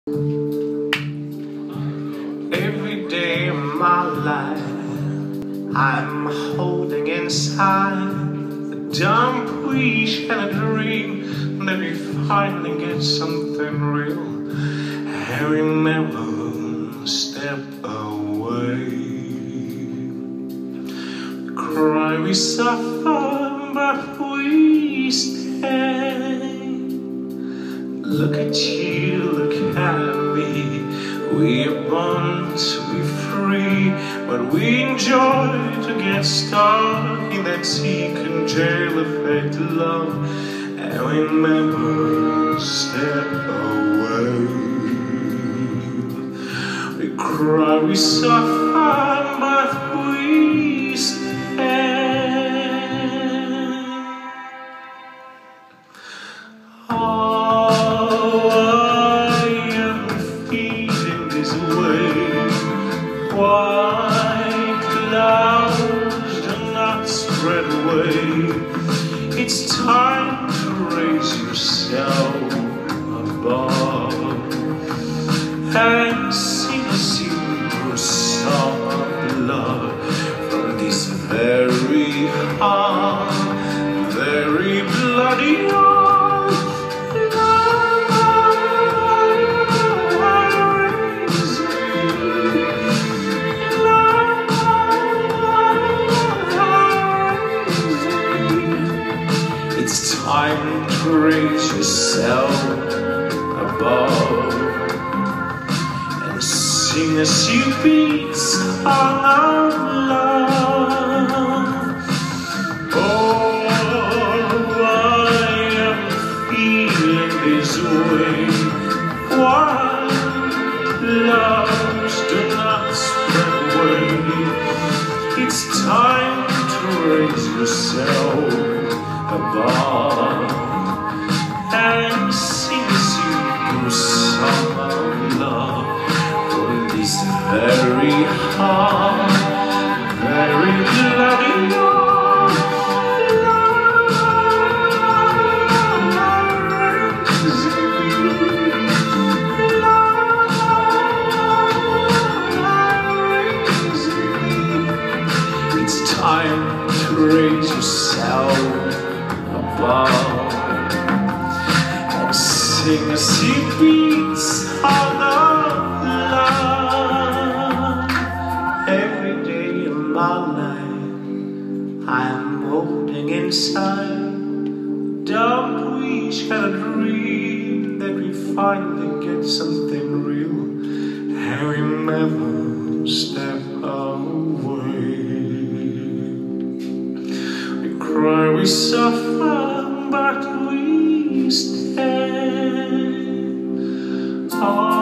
Every day of my life, I'm holding inside a dumb wish and a dream that we finally get something real. I remember step away. We cry, we suffer, but we stay. Look at you, look at me. We are born to be free, but we enjoy to get stuck in that secret jail of fake love. And we never step away. We cry, we suffer, but we stay. White clouds do not spread away. It's time to raise yourself above and sing a simple song of love from this very heart, very bloody heart. It's time to raise yourself above and sing as you beat song of love. Oh, I am feeling this way. Why loves do not spread away. It's time to raise yourself above and sing a simple song of love from this very heart, very bloody heart. It's time to raise yourself above and sing a secret song of love. Every day of my life, I'm holding inside a dumb wish and a dream that we finally get something real. And we never step away. We cry, we suffer, but we stay.